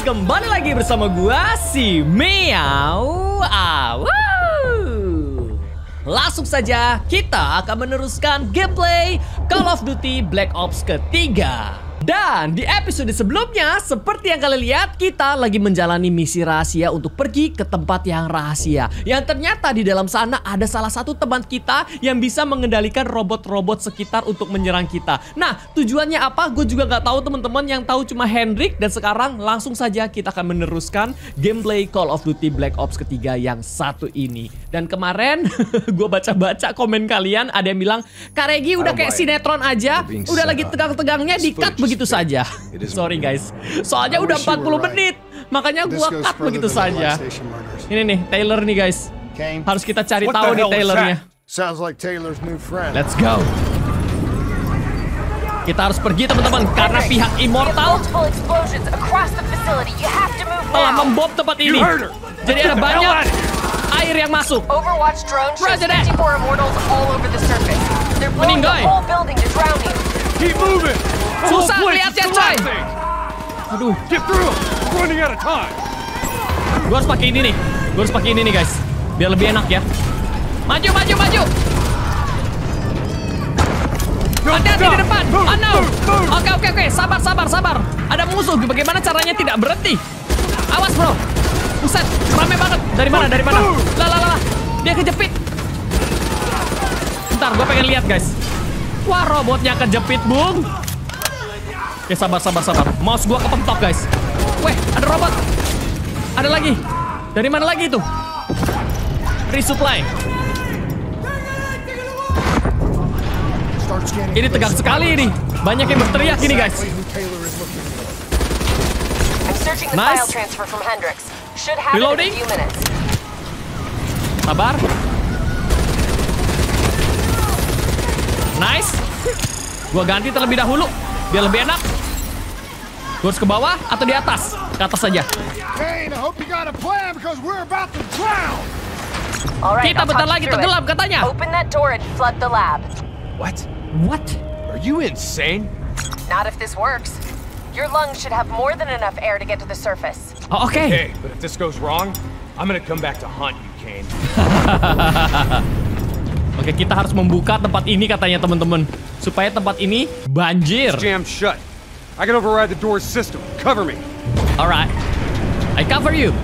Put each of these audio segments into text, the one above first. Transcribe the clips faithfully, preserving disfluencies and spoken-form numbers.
kembali lagi bersama gua si Meow. Awu. Langsung saja kita akan meneruskan gameplay Call of Duty Black Ops ketiga. Dan di episode sebelumnya, seperti yang kalian lihat, kita lagi menjalani misi rahasia untuk pergi ke tempat yang rahasia. Yang ternyata di dalam sana ada salah satu teman kita yang bisa mengendalikan robot-robot sekitar untuk menyerang kita. Nah, tujuannya apa? Gue juga nggak tahu, teman-teman. Yang tahu cuma Hendrik. Dan sekarang langsung saja kita akan meneruskan gameplay Call of Duty Black Ops ketiga yang satu ini. Dan kemarin gue baca-baca komen kalian, ada yang bilang, Kak Regi udah kayak sinetron aja, udah lagi tegang-tegangnya di-cut begitu begitu saja. Sorry guys, soalnya udah empat puluh menit, makanya gua cut begitu saja. Ini nih Taylor nih guys, harus kita cari tahu nih Taylornya. Let's go. Kita harus pergi teman-teman, karena pihak Immortal telah membom tempat ini. Jadi ada banyak air yang masuk. Roger that. Meninggal. Keep moving. Susah lihatnya coy. Aduh. Gue harus pakai ini nih. Gue harus pakai ini nih guys, biar lebih enak ya. Maju, maju, maju. Hati-hati di depan. Oh no. Oke, oke, oke. Sabar, sabar, sabar. Ada musuh. Bagaimana caranya tidak berhenti? Awas bro. Buset, rame banget. Dari mana? Dari mana? Lah, lah, lah. Dia kejepit. Bentar, gue pengen lihat guys. Wah, robotnya kejepit, Bung. Oke, sabar, sabar, sabar. Mouse gua kepentok, guys. Weh, ada robot. Ada lagi. Dari mana lagi itu? Resupply. Ini tegang sekali ini. Banyak yang berteriak ini, guys. Nice. Reloading. Sabar. Nice. Gua ganti terlebih dahulu biar lebih enak. Gua harus ke bawah atau di atas? Ke atas saja. Kita bentar lagi tenggelam katanya. What? What? Are you insane? Not if this works. Your lungs should have more than enough air to get to the surface. Oh, oke. Okay. Hey, but if this goes wrong, I'm gonna come back to haunt you, Kane. Oke, kita harus membuka tempat ini katanya teman-teman, supaya tempat ini banjir. Jam shut. I can override the door's system. Cover me. Alright, I cover you.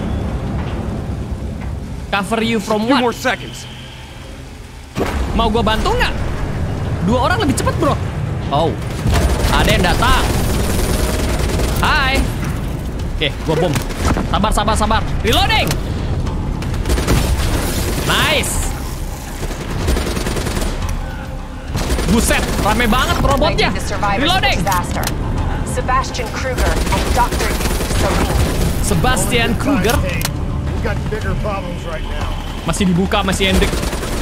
Cover you from Two what? more seconds. Mau gua bantu nggak? Dua orang lebih cepat bro. Oh, ada yang datang. Hai. Oke, gua bom. Sabar, sabar, sabar. Reloading. Nice. Buset, rame banget robotnya. Reloading. Sebastian Kruger and Doctor Salim. Sebastian Kruger. Masih dibuka, masih Hendrik.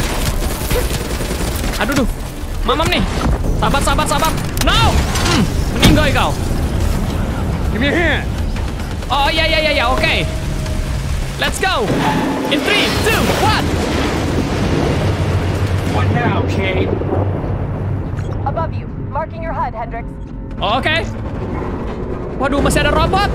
Aduh, duh. Mamam nih. Sabar, sabar, sabar. No. Hmm, meninggal kau. Give me a hand. Oh iya, iya, iya, ya, oke. Okay. Let's go. In three, two, one. What now, Kane? Above you, marking your H U D, Hendricks. Oke. Okay. Waduh, masih ada robot.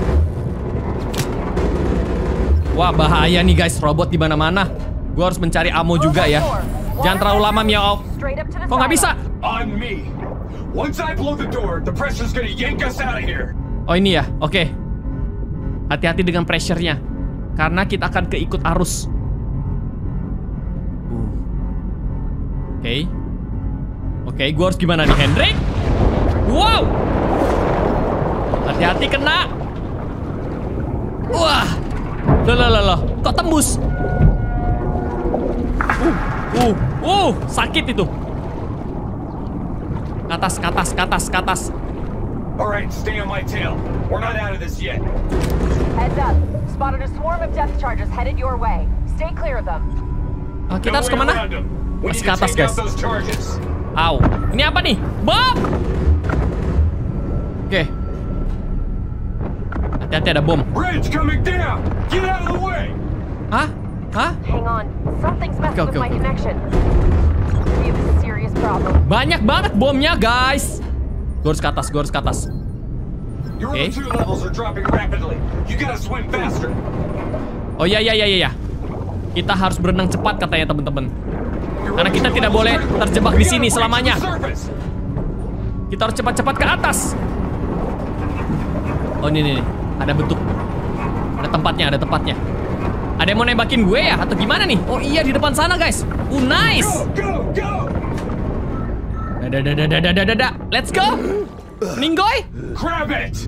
Wah, bahaya nih guys, robot di mana-mana. Gua harus mencari ammo juga ya. Jangan terlalu lama, Meow. Kok nggak bisa? On me. Once I blow the door, the pressure's gonna yank us out of here. Oh ini ya, oke. Okay. Hati-hati dengan pressure-nya, karena kita akan keikut arus. Uh. Oke. Okay. Oke, okay, gue harus gimana nih, Hendrik? Wow! Hati-hati kena. Wah! Loh, loh, loh, loh. Kok tembus? Uh, uh, uh, sakit itu. Ke atas, ke atas, ke atas, ke atas. Alright, stay on my tail. We're not out of this yet. Heads up. Spotted a swarm of depth charges headed your way. Stay clear of them. Uh, kita harus kemana? Masih ke atas, guys. Au, ini apa nih? Bom! Oke. Okay. Hati-hati ada bom. Bridge coming down. Get out of the way. Hah? Hah? Hang on. Something's messing Okay, okay, with my okay. connection. We have a serious problem. Banyak banget bomnya, guys. Gue harus ke atas, gue harus ke atas. Your Okay. O two levels are dropping rapidly. You gotta swim faster. Oh iya iya iya iya. Kita harus berenang cepat katanya teman-teman. Karena kita tidak boleh terjebak di sini selamanya. Kita harus cepat-cepat ke atas. Oh ini nih, ada bentuk. Ada tempatnya, ada tempatnya. Ada yang mau nembakin gue ya? Atau gimana nih? Oh iya di depan sana guys. Oh nice. Go, go, go. Dadah dadah dadah dadah dadah. Let's go. Ninggoy. Grab it.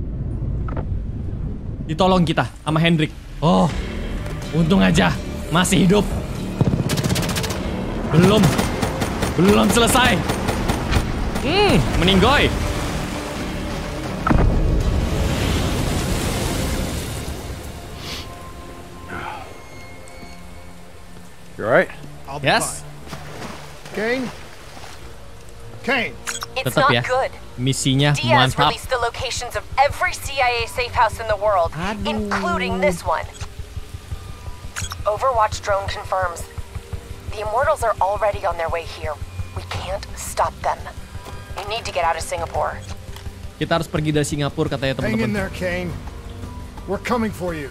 Ditolong kita sama Hendrik. Oh, untung aja masih hidup. Belum, belum selesai. Hmm, meninggoy. You alright? I'll be Yes. fine. Kane? Kane! It's Tetap not ya. good. Misinya Diaz mantap. released the locations of every C I A safe house in the world, Aduh. including this one. Overwatch drone confirms. The Immortals are already on their way here. We can't stop them. You need to get out of Singapore. Kita harus pergi dari Singapura katanya Hang in teman-teman. there, Kane. We're coming for you.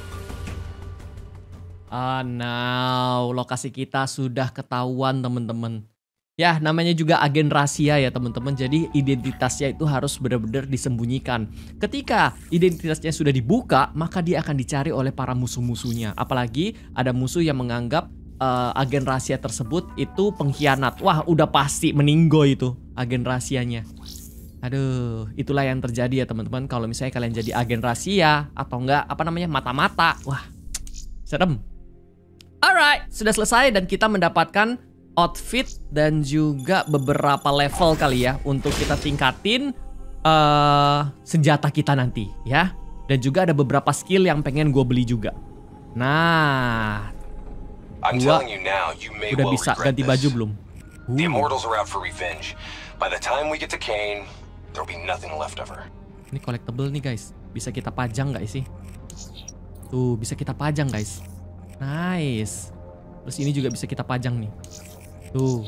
Ah, now lokasi kita sudah ketahuan teman-teman. Ya, namanya juga agen rahasia ya teman-teman. Jadi identitasnya itu harus benar-benar disembunyikan. Ketika identitasnya sudah dibuka, maka dia akan dicari oleh para musuh-musuhnya. Apalagi ada musuh yang menganggap uh, agen rahasia tersebut itu pengkhianat. Wah, udah pasti meninggoy itu agen rahasianya. Aduh, itulah yang terjadi ya teman-teman. Kalau misalnya kalian jadi agen rahasia atau enggak apa namanya mata-mata, wah, serem. Alright, sudah selesai dan kita mendapatkan outfit dan juga beberapa level kali ya untuk kita tingkatin uh, senjata kita nanti ya. Dan juga ada beberapa skill yang pengen gue beli juga. Nah, I'm gua telling you now, you may udah well bisa regret ganti this. baju belum? The Uh, Immortals are out for revenge. By the time we get to Kane, there'll be nothing left of her. ini collectible nih guys. Bisa kita pajang nggak sih? Tuh, bisa kita pajang guys. Nice. Terus ini juga bisa kita pajang nih. Tuh.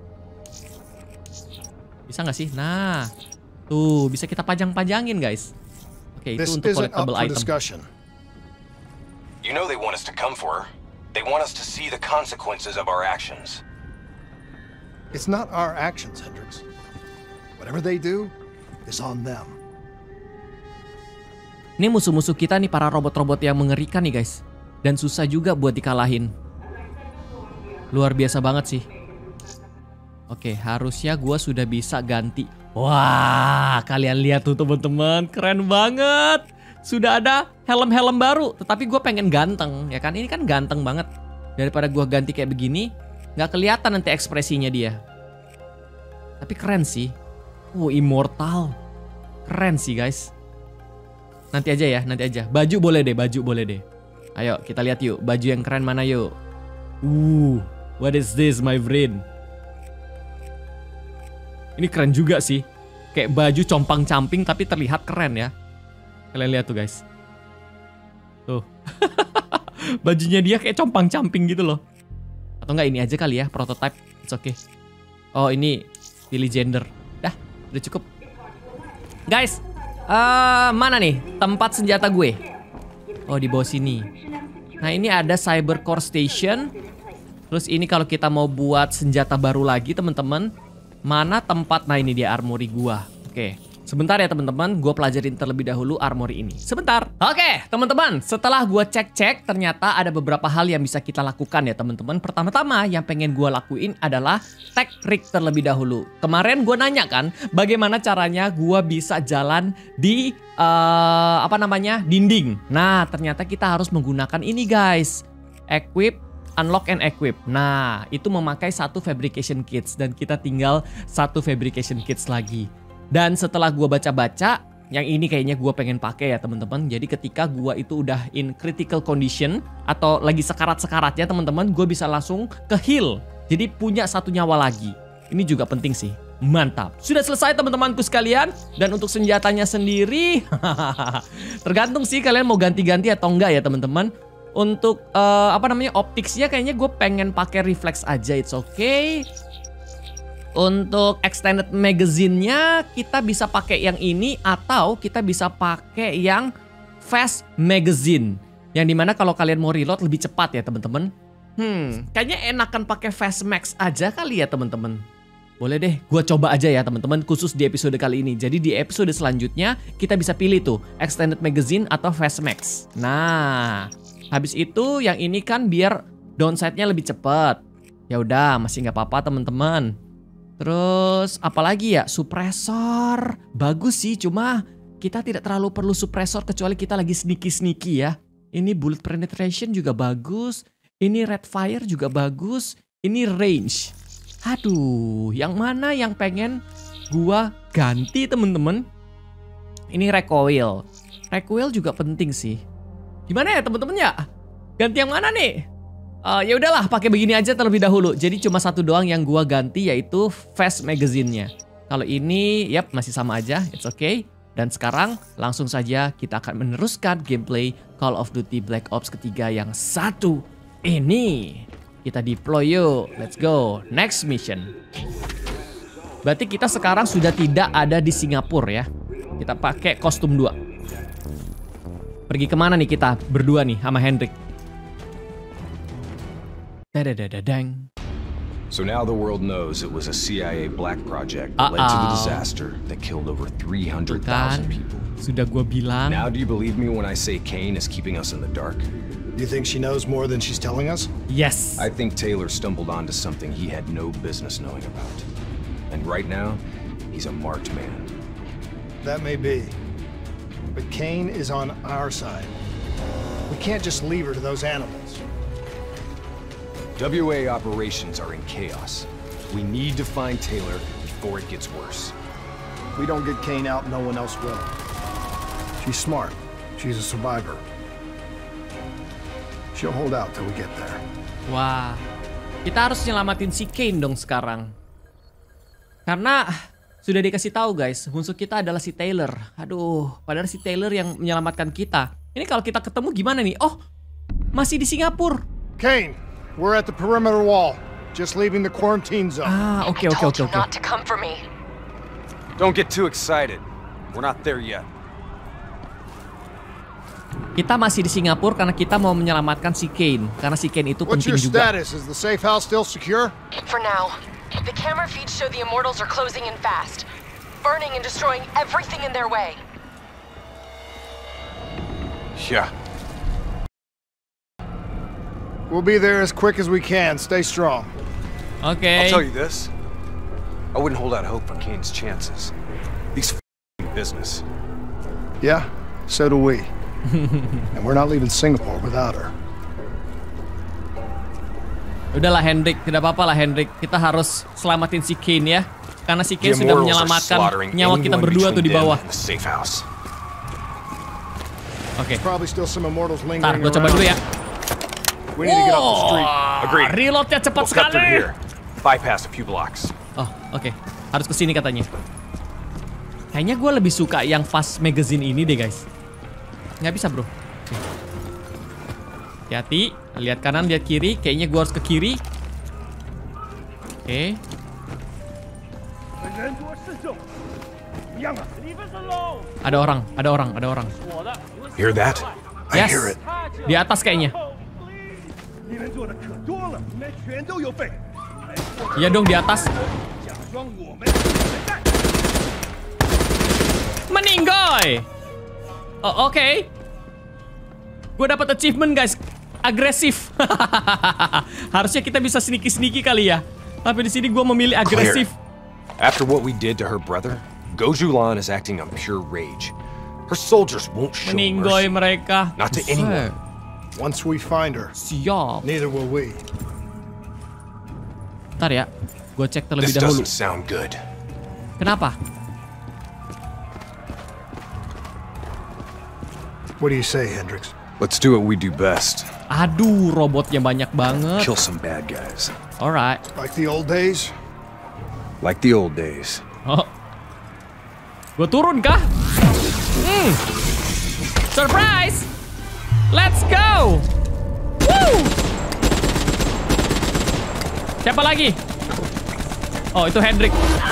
Bisa nggak sih? Nah. Tuh, bisa kita pajang-pajangin guys. Oke, itu This untuk isn't up collectible for item. discussion. You know they want us to come for her. They want us to see the consequences of our actions. It's not our actions, Hendricks. Whatever they do is on them. Ini musuh-musuh kita nih, para robot-robot yang mengerikan nih guys. Dan susah juga buat dikalahin. Luar biasa banget sih. Oke, harusnya gua sudah bisa ganti. Wah, kalian lihat tuh teman-teman, keren banget. Sudah ada helm-helm baru, tetapi gue pengen ganteng, ya kan? Ini kan ganteng banget. Daripada gua ganti kayak begini, nggak kelihatan nanti ekspresinya dia. Tapi keren sih. Oh, immortal. Keren sih guys. Nanti aja ya, nanti aja. Baju boleh deh, baju boleh deh. Ayo kita lihat yuk, baju yang keren mana yuk. Uh, what is this my friend? Ini keren juga sih. Kayak baju compang-camping tapi terlihat keren ya. Kalian lihat tuh guys. Tuh. Bajunya dia kayak compang-camping gitu loh. Atau enggak ini aja kali ya, prototype. It's okay. Oh ini pilih gender. Dah, udah cukup. Guys, uh, mana nih tempat senjata gue? Oh di bawah sini. Nah ini ada Cyber Core Station. Terus ini kalau kita mau buat senjata baru lagi teman-teman, mana tempat? Nah ini dia armory gua. Oke, sebentar ya teman-teman, gua pelajarin terlebih dahulu armory ini. Sebentar. Oke teman-teman, setelah gua cek-cek ternyata ada beberapa hal yang bisa kita lakukan ya teman-teman. Pertama-tama yang pengen gua lakuin adalah tech rig terlebih dahulu. Kemarin gua nanya kan, bagaimana caranya gua bisa jalan di uh, apa namanya dinding. Nah ternyata kita harus menggunakan ini guys, equip. Unlock and equip. Nah, itu memakai satu fabrication kits dan kita tinggal satu fabrication kits lagi. Dan setelah gua baca-baca, yang ini kayaknya gua pengen pakai ya teman-teman. Jadi ketika gua itu udah in critical condition atau lagi sekarat-sekaratnya teman-teman, gua bisa langsung ke heal. Jadi punya satu nyawa lagi. Ini juga penting sih. Mantap. Sudah selesai teman-temanku sekalian. Dan untuk senjatanya sendiri, tergantung sih kalian mau ganti-ganti atau enggak ya teman-teman. Untuk uh, apa namanya opticsnya kayaknya gue pengen pakai reflex aja, it's okay. Untuk extended magazine-nya kita bisa pakai yang ini atau kita bisa pakai yang fast magazine. Yang dimana kalau kalian mau reload lebih cepat ya teman-teman. Hmm, kayaknya enakan pakai fast max aja kali ya teman-teman. Boleh deh, gua coba aja ya teman-teman khusus di episode kali ini. Jadi di episode selanjutnya kita bisa pilih tuh extended magazine atau fast max. Nah, habis itu yang ini kan biar downside-nya lebih cepat. Ya udah, masih nggak apa-apa teman-teman. Terus apalagi ya, suppressor bagus sih, cuma kita tidak terlalu perlu suppressor kecuali kita lagi sneaky-sneaky ya. Ini bullet penetration juga bagus, ini red fire juga bagus, ini range. Aduh, yang mana yang pengen gua ganti temen-temen? Ini recoil, recoil juga penting sih. Gimana ya temen-temen ya? Ganti yang mana nih? Uh, ya udahlah, pakai begini aja terlebih dahulu. Jadi cuma satu doang yang gua ganti yaitu fast magazine-nya. Kalau ini, yap masih sama aja, it's okay. Dan sekarang langsung saja kita akan meneruskan gameplay Call of Duty Black Ops ketiga yang satu ini. Kita deploy yuk, let's go. Next mission. Berarti kita sekarang sudah tidak ada di Singapura ya. Kita pakai kostum dua. Pergi kemana nih kita berdua nih sama Hendrik? Da-da-da-da-dang. So now the world knows it was a C I A black project that led to the disaster that killed over three hundred thousand people. Sudah gua bilang. Now do you believe me when I say Kane is keeping us in the dark? Do you think she knows more than she's telling us? Yes. I think Taylor stumbled onto something he had no business knowing about. And right now, he's a marked man. That may be. But Kane is on our side. We can't just leave her to those animals. W A operations are in chaos. We need to find Taylor before it gets worse. If we don't get Kane out, no one else will. She's smart. She's a survivor. She'll hold out till we get there. Wah, kita harus nyelamatin si Kane dong sekarang. Karena sudah dikasih tahu guys, musuh kita adalah si Taylor. Aduh, padahal si Taylor yang menyelamatkan kita. Ini kalau kita ketemu gimana nih? Oh, masih di Singapura. Kane, we're at the perimeter wall, just leaving the quarantine zone. Ah, oke I oke told oke you oke. not to come for me. Don't get too excited. We're not there yet. Kita masih di Singapura karena kita mau menyelamatkan si Kane. Karena si Kane itu What's penting your juga. status? Is the safe house still secure? For now, the camera feeds show the Immortals are closing in fast, burning and destroying everything in their way. Yeah. We'll be there as quick as we can. Stay strong. Oke. I'll tell you this. I wouldn't hold out hope for Kane's chances. These f***ing business. Yeah, so do we. And we're not leaving Singapore without her. Udahlah Hendrik, tidak apa-apa lah Hendrik. Kita harus selamatin si Kane ya. Karena si Kane The sudah Immortals are menyelamatkan slaughtering nyawa kita anyone berdua tuh di between them bawah. and the safe house. Oke. Probably still some Immortals Ntar lingering gue coba around. dulu ya. We need to get off the street. Agreed. Reloadnya cepat We'll cut through sekali. here. Bypass a few blocks. Oh, oke. Harus ke sini katanya. Kayaknya gue lebih suka yang fast magazine ini deh, guys. Nggak bisa, bro. Oke. Hati-hati. Lihat kanan, lihat kiri. Kayaknya gue harus ke kiri. Oke. Ada orang, ada orang, ada orang. Hear that? I Yes. hear it. Di atas kayaknya. Iya dong, di atas. Meninggoy. Oh, oke. Okay. Gue dapat achievement, guys. Agresif. Harusnya kita bisa sneaky-sneaky kali ya. Tapi di sini gue memilih agresif. After what we did to her brother, Gojulan is acting on pure rage. Her soldiers won't show Meninggoy mercy. mereka. Not to Buset. anyone. Once we find her, Siap. neither will we. Ntar ya. Gue cek terlebih This dahulu. doesn't sound good. Kenapa? What do you say, Hendricks? Let's do what we do best. Aduh, robotnya banyak banget. Kill some bad guys. Alright. Like the old days? Like the old days. Oh. Gue turun kah? Hmm. Surprise! Let's go! Woo! Siapa lagi? Oh, itu Hendrik.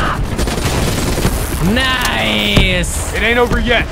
Nice. It ain't over yet.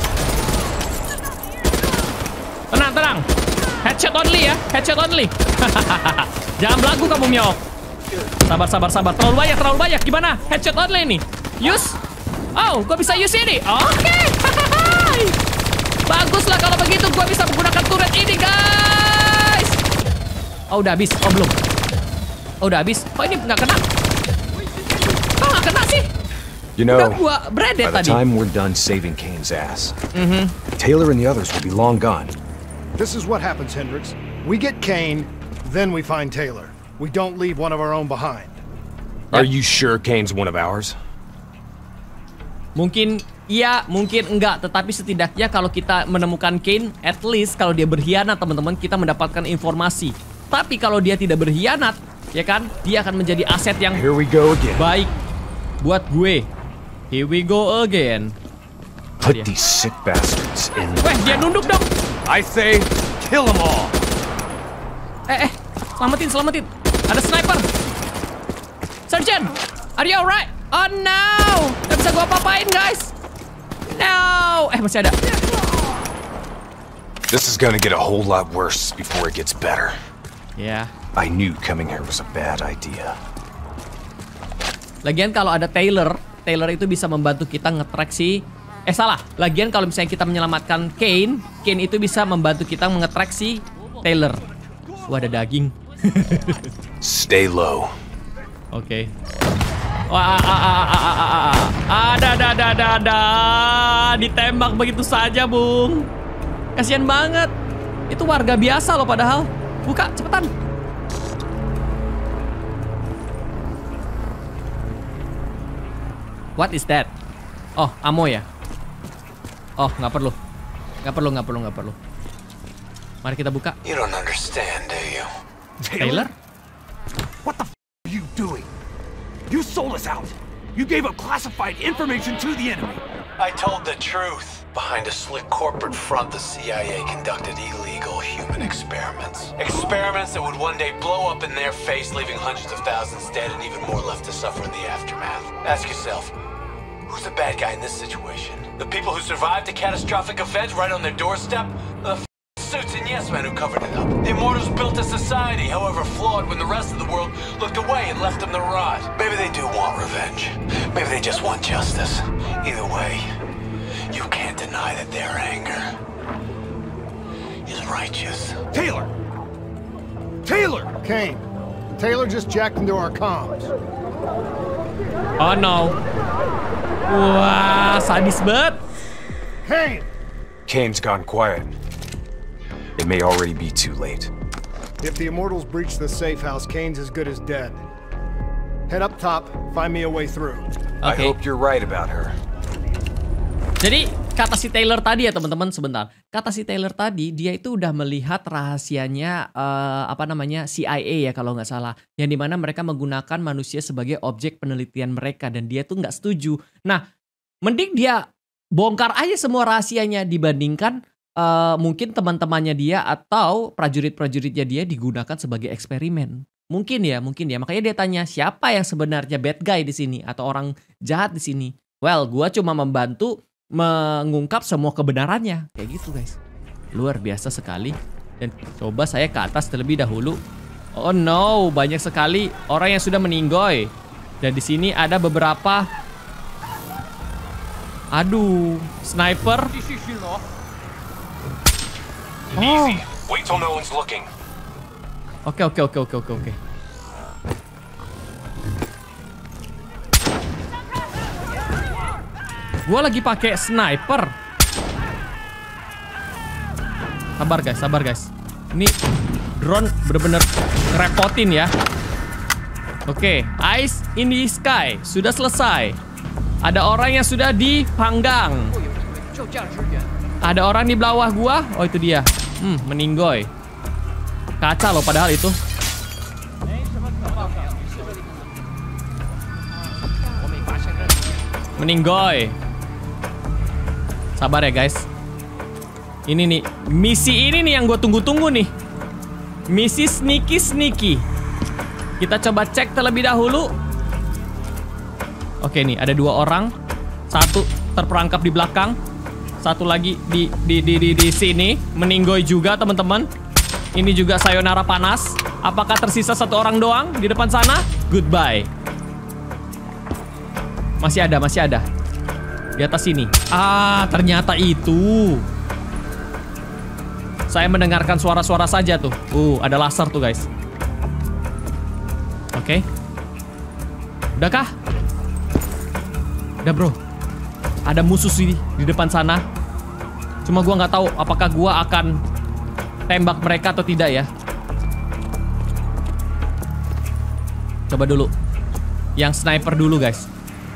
Tenang, tenang. Headshot only ya, headshot only. Jangan belagu kamu, Myok. Sabar, sabar, sabar. Terlalu banyak, terlalu banyak. Gimana? Headshot only nih. Use. Oh, gua bisa use ini. Oke. Okay. Baguslah kalau begitu. Gua bisa menggunakan turret ini, guys. Oh, udah habis. Oh, belum. Oh, udah habis. Kok ini nggak kena? Kok nggak kena sih? You know, udah gua bredet by the tadi. time we're done saving Kane's ass, Mm-hmm. Taylor and the others will be long gone. This is what happens, Hendricks. We get Kane, then we find Taylor. We don't leave one of our own behind. Are you sure Kane's one of ours? Mungkin iya, mungkin enggak. Tetapi setidaknya kalau kita menemukan Kane, at least kalau dia berkhianat, teman-teman, kita mendapatkan informasi. Tapi kalau dia tidak berkhianat, ya kan, dia akan menjadi aset yang Here we go again. baik buat gue. Here we go again. Put these sick bastards in. Weh, dia nunduk dong. I say, kill them all. Eh, eh, selamatin, selamatin. Ada sniper. Sergeant, are you alright? Oh no, gak bisa gua apa-apain, guys. No, eh masih ada. This is gonna get a whole lot worse before it gets better. Ya. Yeah. I knew coming here was a bad idea. Lagian kalau ada Taylor, Taylor itu bisa membantu kita nge-track si... Eh salah, lagian kalau misalnya kita menyelamatkan Kane, Kane itu bisa membantu kita nge-track si Taylor. Wah, ada daging. Stay low. Oke. Okay. Wah, ah, ah, ah, ah, ah, ah. Ada, ada, ada, ada, ada. Ditembak begitu saja, Bung. Kasian banget. Itu warga biasa loh padahal. Buka, cepetan. What is that? Oh, ammo ya? Oh, nggak perlu. Nggak perlu, nggak perlu, nggak perlu. Mari kita buka. You don't understand, do you? Taylor? What the f are you doing? You sold us out. You gave up classified information to the enemy. I told the truth. Behind a slick corporate front, the C I A conducted illegal human experiments. Experiments that would one day blow up in their face, leaving hundreds of thousands dead and even more left to suffer in the aftermath. Ask yourself, who's the bad guy in this situation? The people who survived a catastrophic event right on their doorstep? The f suits and yes men who covered it up. The Immortals built a society, however flawed, when the rest of the world looked away and left them to rot. Maybe they do want revenge. Maybe they just want justice. Either way, you can't deny that their anger is righteous. Taylor! Taylor! Kane, Taylor just jacked into our comms. Oh no. Wah, sadis banget. Kane! Kane's gone quiet. It may already be too late. If the Immortals breach the safe house, Kane's as good as dead. Head up top, find me a way through. I Okay. hope you're right about her. Jadi kata si Taylor tadi ya teman-teman, sebentar. Kata si Taylor tadi, dia itu udah melihat rahasianya uh, apa namanya C I A ya kalau nggak salah, yang dimana mereka menggunakan manusia sebagai objek penelitian mereka dan dia tuh nggak setuju. Nah, mending dia bongkar aja semua rahasianya dibandingkan uh, mungkin teman-temannya dia atau prajurit-prajuritnya dia digunakan sebagai eksperimen. Mungkin ya, mungkin ya. Makanya dia tanya siapa yang sebenarnya bad guy di sini atau orang jahat di sini. Well, gua cuma membantu mengungkap semua kebenarannya. Kayak gitu guys. Luar biasa sekali. Dan coba saya ke atas terlebih dahulu. Oh no, banyak sekali orang yang sudah meninggoy. Dan di sini ada beberapa. Aduh, sniper. Easy. Wait till no one's looking. Oke, oke, oke, oke, oke, oke. Gua lagi pakai sniper. Sabar guys, sabar guys. Ini drone bener-bener ngerepotin ya. Oke, Eyes in the Sky sudah selesai. Ada orang yang sudah dipanggang. Ada orang di bawah gua. Oh itu dia. Hmm, meninggoy. Kaca loh padahal itu. Meninggoy. Sabar ya guys. Ini nih, misi ini nih yang gue tunggu-tunggu nih. Misi sneaky sneaky. Kita coba cek terlebih dahulu. Oke nih, ada dua orang. Satu terperangkap di belakang. Satu lagi di di di di, di sini. Meninggoy juga, teman-teman. Ini juga sayonara panas. Apakah tersisa satu orang doang di depan sana? Goodbye. Masih ada, masih ada. Di atas sini. Ah, ternyata itu. Saya mendengarkan suara-suara saja tuh. Uh, ada laser tuh, guys. Oke. Udahkah? Udah, bro. Ada musuh sih di depan sana. Cuma gua nggak tahu apakah gua akan tembak mereka atau tidak ya. Coba dulu. Yang sniper dulu, guys.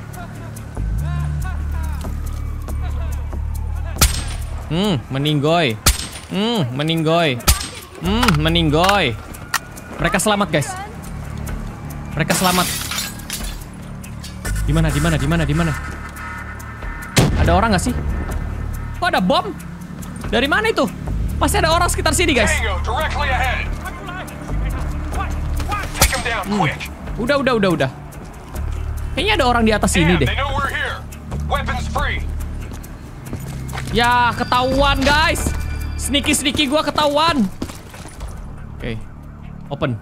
Hmm, meninggoy. Hmm, meninggoy. Hmm, meninggoy. Mereka selamat, guys. Mereka selamat. Di mana? Di mana? Di mana? Di mana? Ada orang nggak sih? Kok ada bom? Dari mana itu? Pasti ada orang sekitar sini, guys. Hmm. Udah, udah, udah, udah. Kayaknya ada orang di atas sini deh. Ya, ketahuan, guys. Sneaky-sneaky gua ketahuan. Oke. Okay. Open.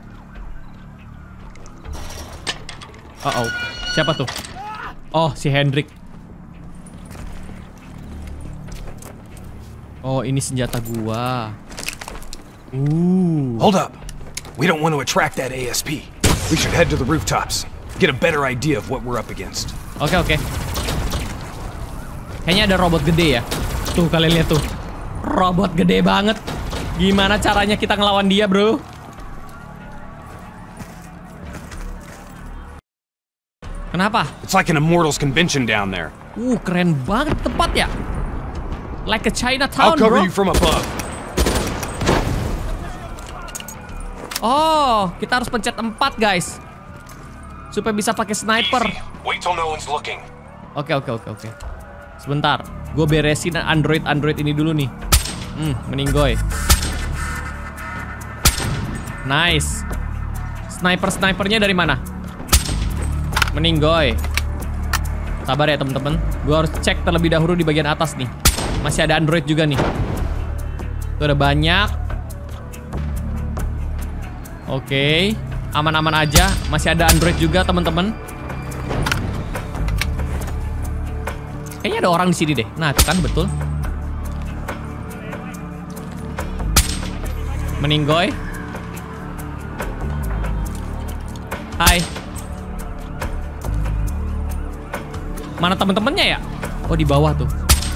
Uh-oh. Siapa tuh? Oh, si Hendrik. Oh, ini senjata gua. Ooh. Hold up. We don't want to attract that A S P. We should head to the rooftops. Get a better idea of what we're up against. Oke, okay, oke. Okay. Kayaknya ada robot gede ya. Tuh, kalian lihat tuh. Robot gede banget. Gimana caranya kita ngelawan dia, bro? Kenapa? It's like an Immortals convention down there. Uh, keren banget tempat ya. Like a Chinatown, I'll cover bro. you from above. Oh, kita harus pencet empat, guys. Supaya bisa pakai sniper. Wait till no one's looking. Oke, oke, oke, oke. Sebentar, gue beresin Android-Android ini dulu nih. Hmm, meninggoy. Nice. Sniper-snipernya dari mana? Meninggoy. Sabar ya, teman-teman. Gue harus cek terlebih dahulu di bagian atas nih. Masih ada Android juga nih. Tuh ada banyak. Oke, aman-aman aja. Masih ada Android juga, teman-teman. Kayaknya ada orang di sini deh. Nah, itu kan betul. Meninggoy. Hai. Mana temen-temennya ya? Oh, di bawah tuh.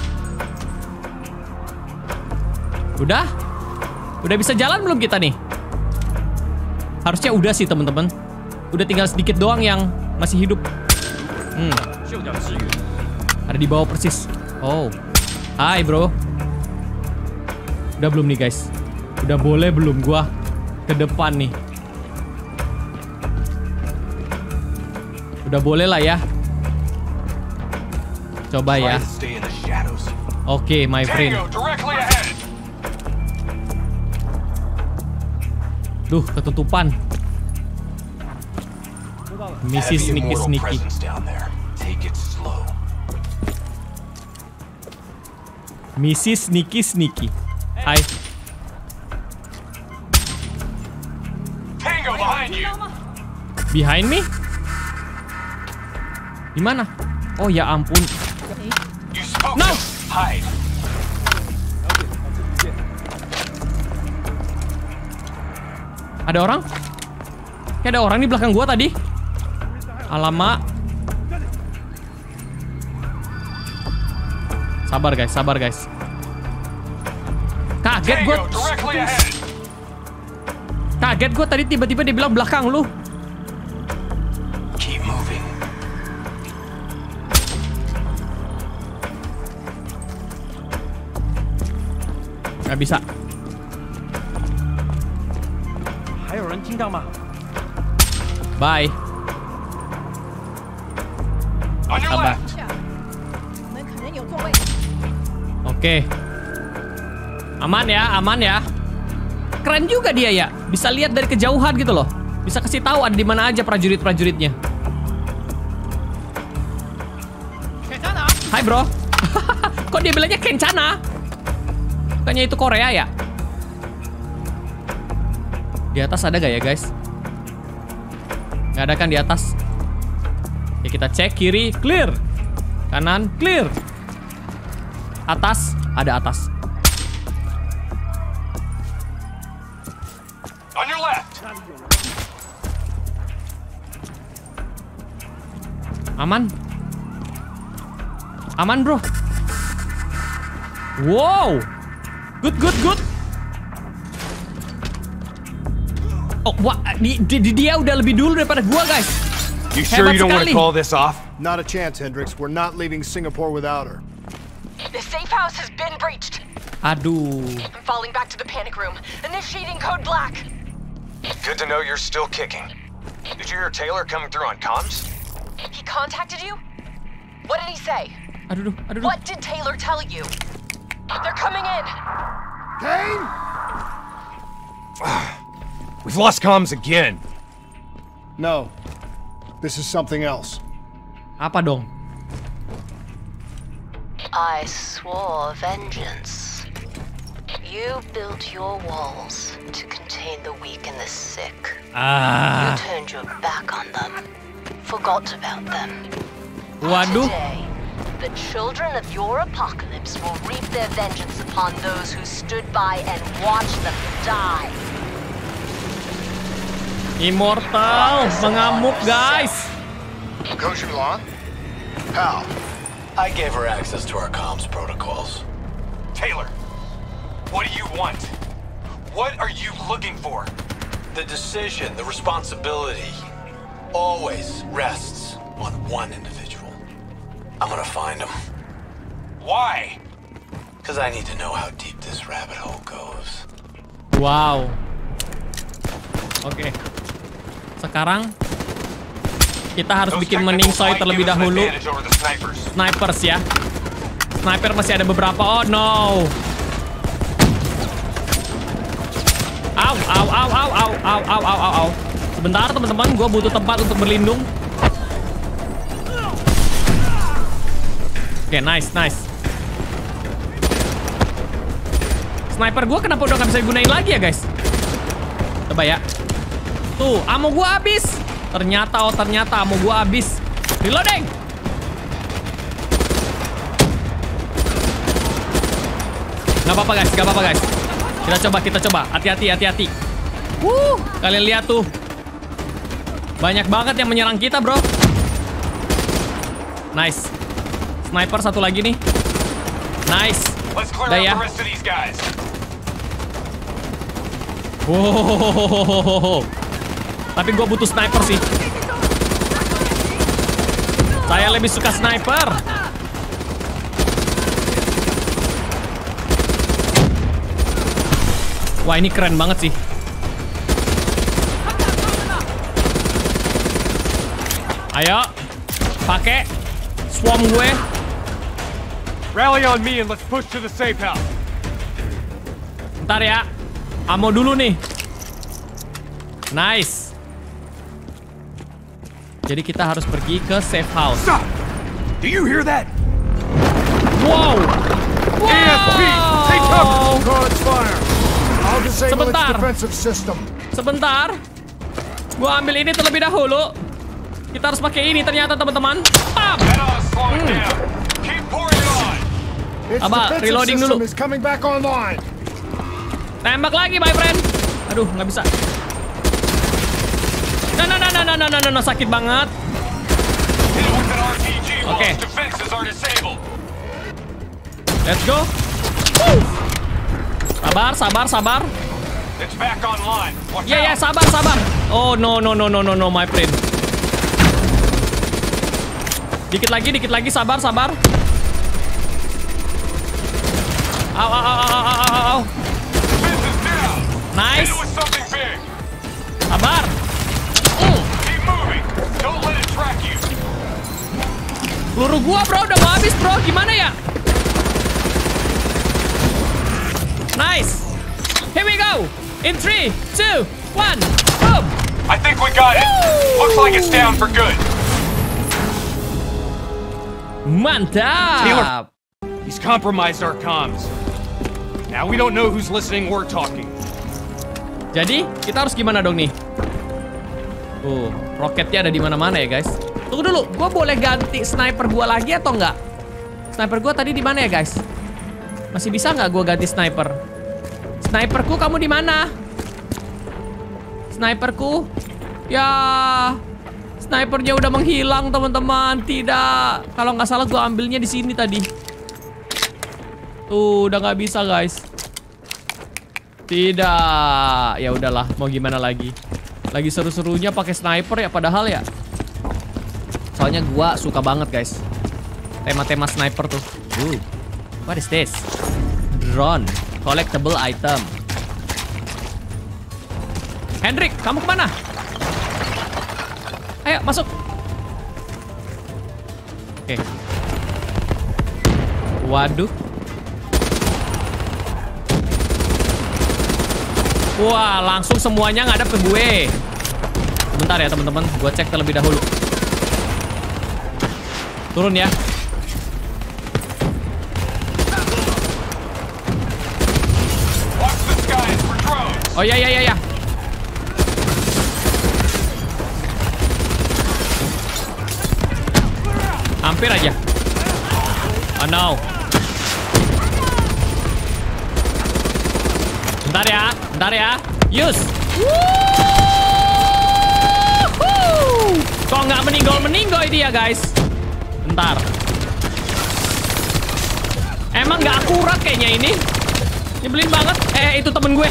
Udah? Udah bisa jalan belum kita nih? Harusnya udah sih, temen-temen. Udah tinggal sedikit doang yang masih hidup. Hmm. Ada di bawah persis. Oh. Hai, bro. Udah belum nih, guys? Udah boleh belum gua ke depan nih? Udah boleh lah ya. Coba ya. Oke, okay, my friend. Duh, ketutupan. Misi sneaky-sneaky. Misi sneaky-sneaky. Hai. Behind me? Di mana? Oh ya ampun. No. Ada orang? Kayak ada orang di belakang gua tadi. Alamak. Sabar guys, sabar guys. Kaget gua. Kaget gua tadi tiba-tiba dia bilang belakang lu. Keep moving. Gak bisa. Bye. Sabar. Oke. Aman ya, aman ya. Keren juga dia ya. Bisa lihat dari kejauhan gitu loh. Bisa kasih tahu ada di mana aja prajurit-prajuritnya. Hai bro. Kok dia bilangnya Kencana? Kayaknya itu Korea ya? Di atas ada gak ya guys? Gak ada kan di atas? Ya kita cek kiri, clear. Kanan, clear. Atas, ada atas. On your left. Aman. Aman bro. Wow. Good, good, good. Oh, wah, di, di, di, dia udah lebih dulu daripada gua guys. You sure Hebat you don't want sekali. to call this off? Not a chance, Hendricks. We're not leaving Singapore without her. The safe house has been breached. Aduh. I'm falling back to the panic room. Initiating code black. Good to know you're still kicking. Did you hear Taylor coming through on comms? He contacted you? What did he say? Aduh, aduh, aduh. What did Taylor tell you? They're coming in. Kane! We've lost comms again. No. This is something else. Apa dong? I swore vengeance. You built your walls to contain the weak and the sick. Ah. You turned your back on them. Forgot about them. Waduh. Today, the children of your apocalypse will reap their vengeance upon those who stood by and watched them die. Immortal, mengamuk guys. Coach Milan? How? I gave her access to our comms protocols. Taylor, what do you want? What are you looking for? The decision, the responsibility, always rests on one individual. I'm gonna find him. Why? Because I need to know how deep this rabbit hole goes. Wow. Oke. Okay. Sekarang kita harus Those bikin technical meningsoy flight terlebih give us an dahulu. advantage over the snipers. Snipers ya. Sniper masih ada beberapa. Oh no. Au, au, au, au, au, au, au, au, au, au. Sebentar teman-teman, gue butuh tempat untuk berlindung. Oke, okay, nice, nice. Sniper gue kenapa udah gak bisa digunain lagi ya guys? Coba ya. Tuh, ammo gue habis. Ternyata, oh ternyata ammo gue habis. Reloading. Gak apa-apa guys, gak apa-apa guys. Kita coba, kita coba. Hati-hati, hati-hati. Wuh, kalian lihat tuh. Banyak banget yang menyerang kita, bro. Nice. Sniper satu lagi nih. Nice. Udah ya. Wow. Tapi gue butuh sniper sih. Saya lebih suka sniper. Wah, ini keren banget sih. Ayo, pakai swarm gue. Rally on me and let's push to the safe house. Bentar ya. Ammo dulu nih. Nice. Jadi kita harus pergi ke safe house. Stop! Do you hear that? Wow. Wow. A S P, take cover! Guards fire! I'll disable its Sebentar. defensive system. Sebentar. Gua ambil ini terlebih dahulu. Kita harus pakai ini ternyata teman-teman. Pam. Hmm. Its Abah, defensive reloading system dulu. is coming back online. Tembak lagi, my friend. Aduh, nggak bisa. No, no, no, no, no, no, no, no, sakit banget. Oke. Okay. Let's go. Woo. Sabar, sabar, sabar. Ya, yeah, ya, yeah, sabar, sabar. Oh, no, no, no, no, no, no, my friend. Dikit lagi, dikit lagi, sabar, sabar. Au, au, au, au, au, au, au. Nice. Sabar. Mm. Peluru gua bro udah mau habis bro. Gimana ya? Nice. Here we go. In three, two, one, boom. I think we got it. Looks like it's down for good. Mantap. He's compromised our comms. Now we don't know who's listening or talking. Jadi kita harus gimana dong nih? Uh, roketnya ada di mana-mana ya guys. Tunggu dulu, gue boleh ganti sniper gue lagi atau enggak? Sniper gue tadi di mana ya guys? Masih bisa nggak gue ganti sniper? Sniperku kamu di mana? Sniperku, ya, snipernya udah menghilang teman-teman. Tidak, kalau nggak salah gue ambilnya di sini tadi. Tuh, udah nggak bisa guys. Tidak, ya udahlah, mau gimana lagi? Lagi seru-serunya pakai sniper ya, padahal ya. Soalnya gue suka banget guys, tema-tema sniper tuh. Uh, what is this? Drone, collectible item. Hendrik, kamu kemana? Ayo, masuk. Oke. Waduh. Wah, langsung semuanya ngadep ke gue. Bentar ya teman-teman, gue cek terlebih dahulu. Turun ya. Oh ya ya ya ya. Hampir aja. Oh no. Bentar ya, bentar ya. Yus. Kok nggak meninggal-meninggal dia guys? Bentar. Emang nggak akurat kayaknya ini. Nyebelin banget. Eh, itu temen gue.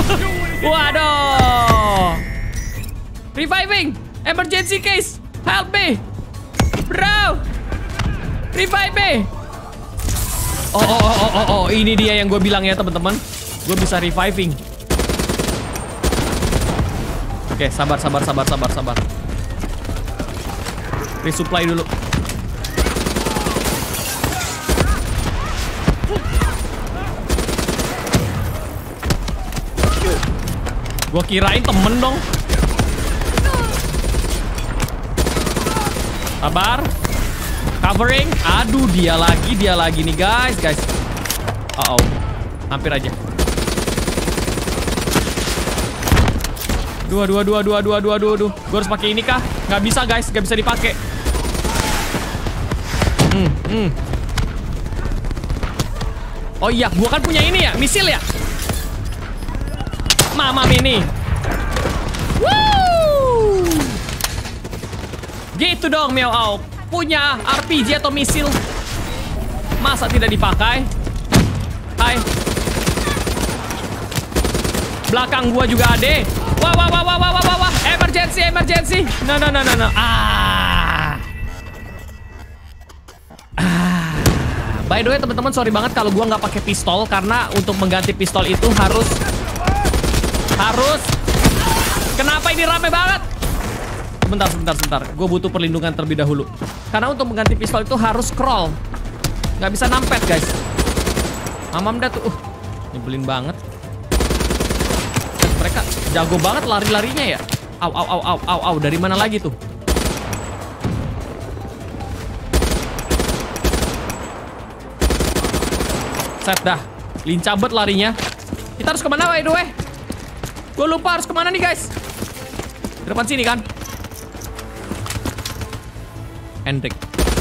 Waduh. Reviving. Emergency case. Help me. Bro. Revive me. Oh, oh, oh, oh, oh, oh. Ini dia yang gue bilang ya teman-teman. Gue bisa reviving. Oke, sabar, sabar, sabar, sabar, sabar. Resupply dulu. Gue kirain temen dong. Sabar. Covering. Aduh, dia lagi, dia lagi nih guys, guys. Uh oh, hampir aja. Dua, dua, dua, dua, dua, dua, dua, dua. Gue harus pakai ini kah? Gak bisa guys, gak bisa dipakai. Hmm, hmm. Oh iya, gue kan punya ini ya, misil ya. Mama mini. Woo! Gitu dong Meow Auk. Punya R P G atau misil, masa tidak dipakai? Hai. Belakang gua juga ada. Wah wah wah wah wah wah wah. Emergency emergency. No no no no no. Ah. Ah. By the way teman-teman, sorry banget kalau gua nggak pakai pistol karena untuk mengganti pistol itu harus Harus. Kenapa ini rame banget? Sebentar, sebentar, sebentar. Gue butuh perlindungan terlebih dahulu. Karena untuk mengganti pistol itu harus scroll. Nggak bisa nampet, guys. Mamam dah tuh. Uh, nyebelin banget. Mereka jago banget lari-larinya ya. Au, au, au, au, au, au. Dari mana lagi tuh? Set dah. Lincah banget larinya. Kita harus kemana, by the way? Gue lupa harus kemana nih guys. Di depan sini kan. Hendrik.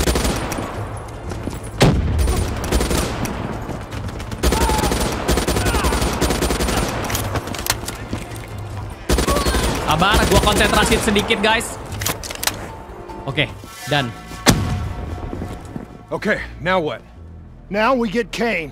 Sabar, gue konsentrasi sedikit guys. Oke, okay, done. Okay, now what? Now we get Kane.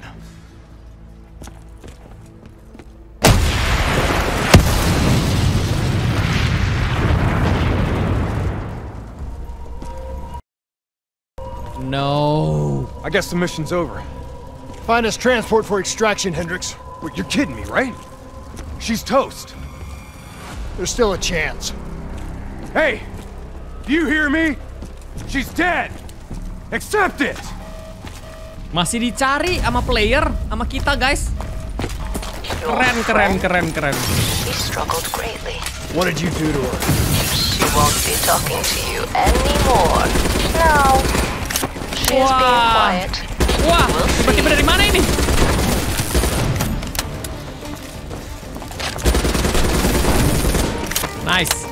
No. I guess the mission's over. Find us transport for extraction, Hendricks. Wait, you're kidding me, right? She's toast. There's still a chance. Hey! Do you hear me? She's dead! Accept it! Masih dicari sama player, sama kita guys. Keren, keren, keren, keren. She struggled greatly. What did you do to her? She won't be talking to you anymore. Now, She is being Wah. quiet. Wah, tiba-tiba dari mana ini? Nice.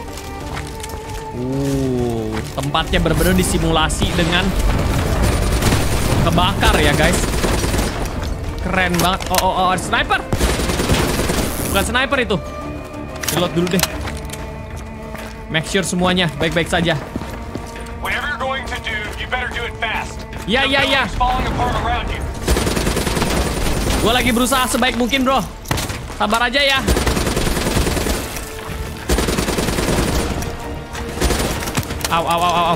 Uh, tempatnya benar-benar disimulasi dengan kebakar ya guys. Keren banget. Oh, oh, oh, ada sniper. Bukan sniper itu. Reload dulu deh. Make sure semuanya baik-baik saja. Whatever you're going to do, you better do it fast. Ya, ya, ya. Falling apart around you. Gue lagi berusaha sebaik mungkin, bro. Sabar aja ya. Au, au, au, au, au.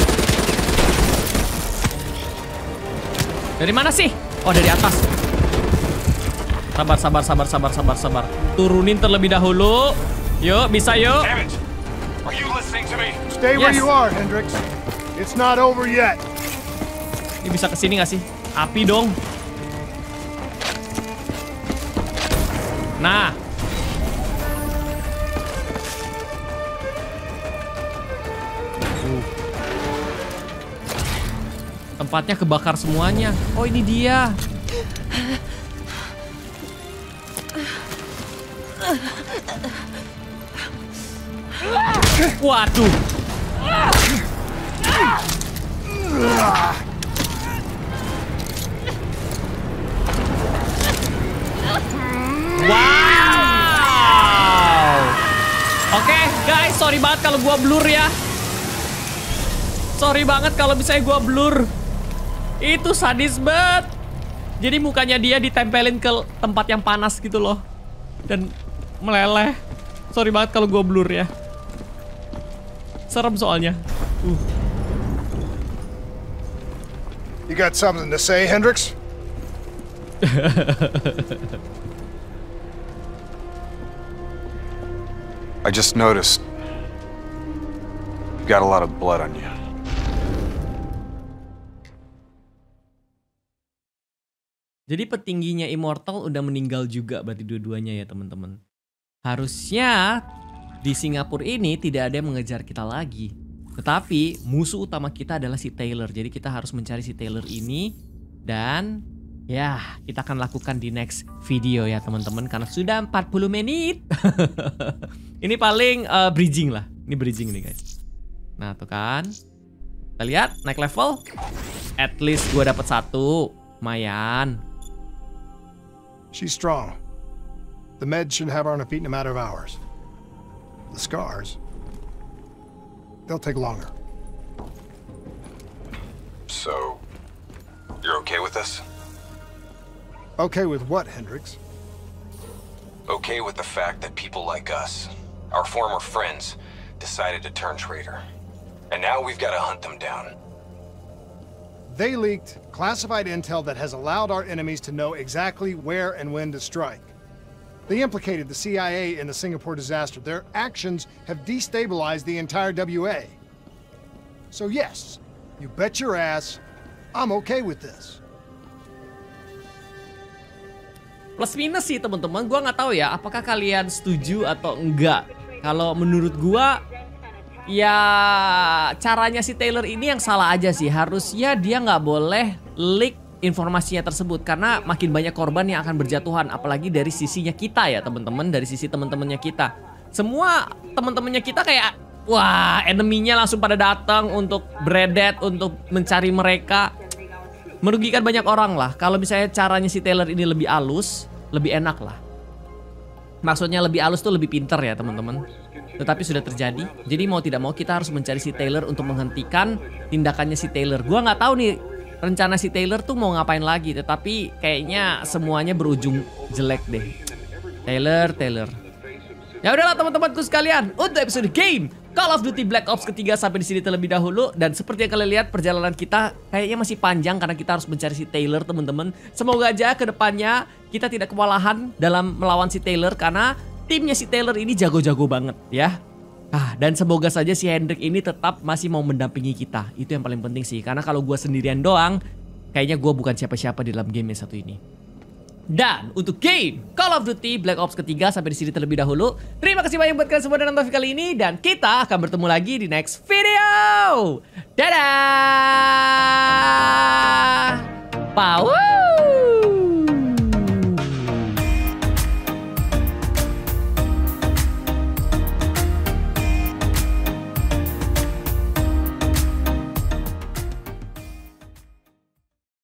Dari mana sih? Oh, dari atas. Sabar, sabar, sabar, sabar, sabar, sabar. Turunin terlebih dahulu. Yuk, bisa yuk. Damn it. Are you listening to me? Stay where Yes. you are, Hendricks. It's not over yet. Ini bisa kesini gak sih? Api dong. Nah. Uh. Tempatnya kebakar semuanya. Oh, ini dia. Waduh. Wow. Oke, guys, sorry banget kalau gua blur ya. Sorry banget kalau misalnya gua blur. Itu sadis banget. Jadi mukanya dia ditempelin ke tempat yang panas gitu loh. Dan meleleh. Sorry banget kalau gua blur ya. Serem soalnya. Uh. You got something to say, Hendricks? I just noticed you got a lot of blood on you. Jadi petingginya Immortal udah meninggal juga berarti dua-duanya ya teman-teman. Harusnya di Singapura ini tidak ada yang mengejar kita lagi. Tetapi musuh utama kita adalah si Taylor. Jadi kita harus mencari si Taylor ini. Dan ya kita akan lakukan di next video ya teman-teman. Karena sudah empat puluh menit. Ini paling uh, bridging lah. Ini bridging nih guys. Nah tuh kan. Kita lihat naik level. At least gue dapet satu. Lumayan. She's strong. The meds should have her on her feet in a matter of hours. The scars, they'll take longer. So, you're okay with this? Okay with what, Hendricks? Okay with the fact that people like us, our former friends, decided to turn traitor. And now we've got to hunt them down. They leaked classified intel that has allowed our enemies to know exactly where and when to strike. They implicated the C I A in the Singapore disaster. Their actions have destabilized the entire W A. So yes, you bet your ass, I'm okay with this. Plus minus sih teman-teman, gua nggak tahu ya apakah kalian setuju atau enggak. Kalau menurut gua ya caranya si Taylor ini yang salah aja sih. Harusnya dia nggak boleh leak informasinya tersebut karena makin banyak korban yang akan berjatuhan, apalagi dari sisinya kita ya teman-teman, dari sisi teman-temannya kita. Semua teman-temannya kita kayak wah, enemy-nya langsung pada datang untuk bredet, untuk mencari mereka. Merugikan banyak orang lah. Kalau misalnya caranya si Taylor ini lebih halus, lebih enak lah. Maksudnya lebih halus tuh lebih pinter ya teman-teman. Tetapi sudah terjadi. Jadi mau tidak mau kita harus mencari si Taylor untuk menghentikan tindakannya si Taylor. Gua nggak tahu nih rencana si Taylor tuh mau ngapain lagi. Tetapi kayaknya semuanya berujung jelek deh. Taylor, Taylor. Ya udahlah teman-temanku sekalian, untuk episode game Call of Duty Black Ops ketiga sampai di sini terlebih dahulu. Dan seperti yang kalian lihat, perjalanan kita kayaknya masih panjang karena kita harus mencari si Taylor teman-teman. Semoga aja ke depannya kita tidak kewalahan dalam melawan si Taylor karena timnya si Taylor ini jago-jago banget ya. Ah, dan semoga saja si Hendrik ini tetap masih mau mendampingi kita. Itu yang paling penting sih. Karena kalau gue sendirian doang, kayaknya gue bukan siapa-siapa di dalam game yang satu ini. Dan untuk game Call of Duty Black Ops ketiga sampai di sini terlebih dahulu. Terima kasih banyak buat kalian semua dan nonton kali ini, dan kita akan bertemu lagi di next video. Dadah. Power.